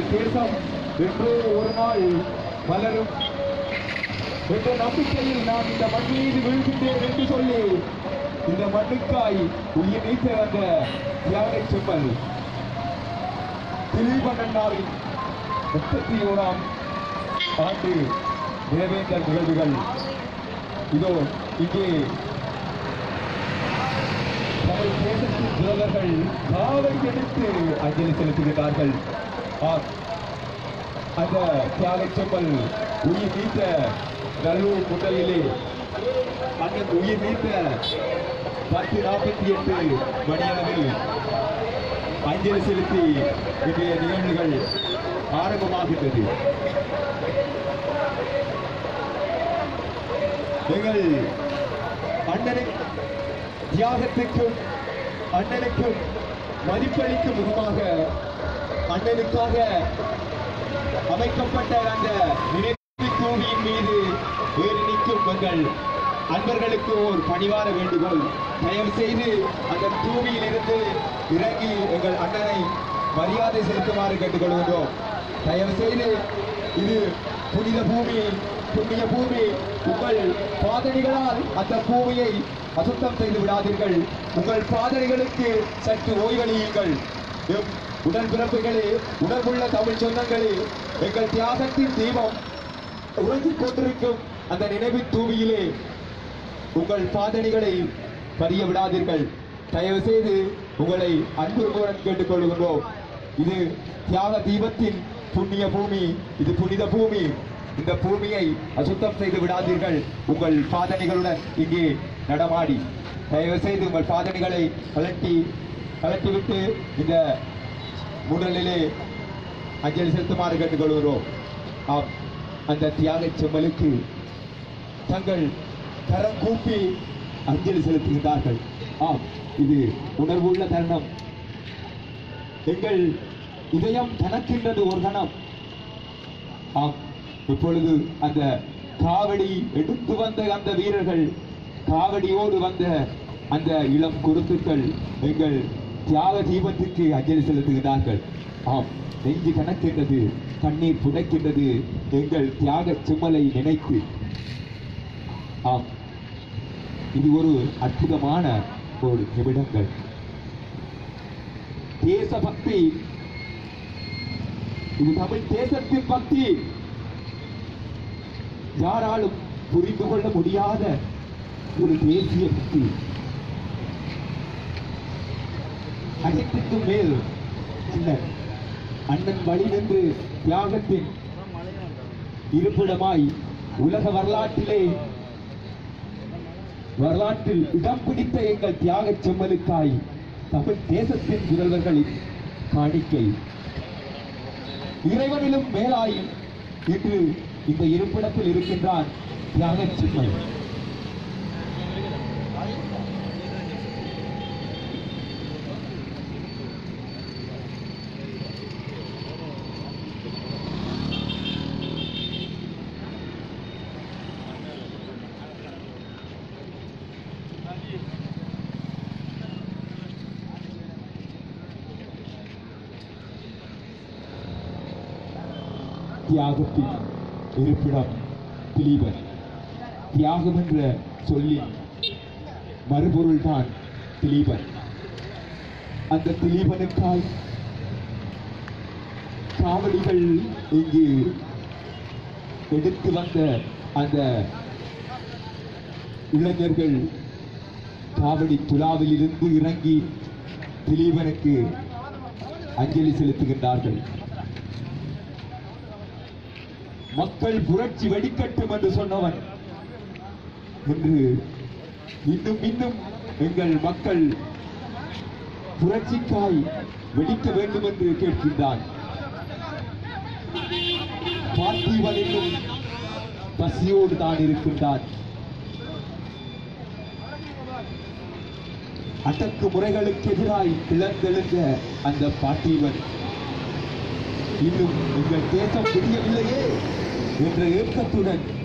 தேசம் என்றோ ஒரு நாள் வளரும் என்ற நம்பிக்கையில் நான் இந்த மண் மீது விழுகின்றேன் என்று சொல்லி இந்த மண்ணுக்காய் உயிர் நீத்த வந்த தியாக செம்மல் திலீபன் அண்ணாவின் 31ஆம் ஆண்டு நிறைவேற்ற நிகழ்வுகள் இதோ இங்கே தமிழ் தேசத்தின் முதல்வர்கள் காவை எடுத்து அஞ்சலி செலுத்துகிறார்கள். அந்த தியாக செம்மல் உயிர் நீத்த நல்லூர் முன்னிலையிலே அண்ணன் உயிர் நீத்த 10:48 மணியளவில் அஞ்சலி செலுத்தி இன்றைய நிகழ்வுகள் ஆரம்பமாகின்றது. எங்கள் அண்ணனின் தியாகத்துக்கும் அண்ணனுக்கும் மதிப்பளிக்கும் முகமாக அண்ணனுக்காக அமைக்கப்பட்ட அந்த நினைவு தூவியின் மீது ஏறி நிற்கும் எங்கள் அன்பர்களுக்கு ஒரு பணிவான வேண்டுகோள். தயவு செய்து அந்த தூவியில் இருந்து இறங்கி எங்கள் அண்ணனை மரியாதை செலுத்துமாறு கேட்டுக்கொள்கின்றோம். தயவு செய்து இது புனித பூமி, புண்ணிய பூமி. உங்கள் பாதணிகளால் அந்த பூமியை அசுத்தம் செய்து விடாதீர்கள். உங்கள் பாதணிகளுக்கு சற்று ஓய்வளியுங்கள். உடல் பிறப்புகளே, உணர்வுள்ள தமிழ் சொந்தங்களே, எங்கள் தியாகத்தின் தீபம் உறங்கிக் கொண்டிருக்கும் அந்த நினைவு தூவியிலே உங்கள் பாதணிகளை பதிய விடாதீர்கள். தயவு செய்து உங்களை அன்புடன் கேட்டுக்கொள்கின்றோம். இது தியாக தீபத்தின் புண்ணிய பூமி, இது புனித பூமி. இந்த பூமியை அசுத்தம் செய்து விடாதீர்கள். உங்கள் பாதணிகளுடன் இங்கே நடமாடி தயவு செய்து உங்கள் பாதணிகளை கலட்டிவிட்டு இந்த முன்னலிலே அஞ்சலி செலுத்துமாறு கேட்டுக்கொள்கிறோம். ஆம், அந்த தியாக செம்மலுக்கு தங்கள் கரம் கூப்பி அஞ்சலி செலுத்துகின்றார்கள். ஆம், இது உணர்வுள்ள தருணம். எங்கள் இதயம் தனக்கின்றது ஒரு கணம். ஆம், இப்பொழுது அந்த காவடி எடுத்து வந்த அந்த வீரர்கள், காவடியோடு வந்த அந்த இளம் குருத்துக்கள் எங்கள் தியாக தீபத்துக்கு அஞ்சலி செலுத்துகிறார்கள். ஆம், நெஞ்சு கணக்கின்றது, கண்ணீர் புடைக்கின்றது எங்கள் தியாக செம்மலை நினைத்து. ஆம், இது ஒரு அற்புதமான ஒரு நிமிடங்கள். தேசபக்தி, இது தமிழ் தேசத்தின் பக்தி. யாராலும் புரிந்து கொள்ள முடியாத ஒரு தேசிய பக்தி. அனைத்துக்கும் மேல் சிலர் அண்ணன் வழி நின்று தியாகத்தின் இருப்பிடமாய் உலக வரலாற்றில் இடம் பிடித்த எங்கள் தியாக செம்மலுக்காய் தமிழ் தேசத்தின் முதல்வர்களின் காணிக்கை. இறைவனிலும் மேலாய் இன்று இந்த இருப்பிடத்தில் இருக்கின்றான் தியாக செம்மல். தியாகத்தின் இருப்பிடம் திலீபன். தியாகம் என்ற சொல்லின் மறுபொருள் தான் திலீபன். அந்த திலீபனுக்காய் காவடிகள் இங்கு எடுத்து வந்த அந்த இளைஞர்கள் காவடி துலாவில் இருந்து இறங்கி திலீபனுக்கு அஞ்சலி செலுத்துகின்றார்கள். மக்கள் புரட்சி வெடிக்கட்டும் என்று சொன்னவன் என்று இன்னும் இன்னும் எங்கள் மக்கள் புரட்சிக்காய் வெடிக்க வேண்டும் என்று கேட்கின்றான். பார்த்திபன் இன்னும் பசியோடு தான் இருக்கின்றான். அடக்கு முறைகளுக்கு எதிராய் கிளர்ந்தெழுந்த அந்த பார்த்திபன் இன்னும் எங்கள் தேசம் புரியவில்லையே என்ற ஏக்கத்துடன்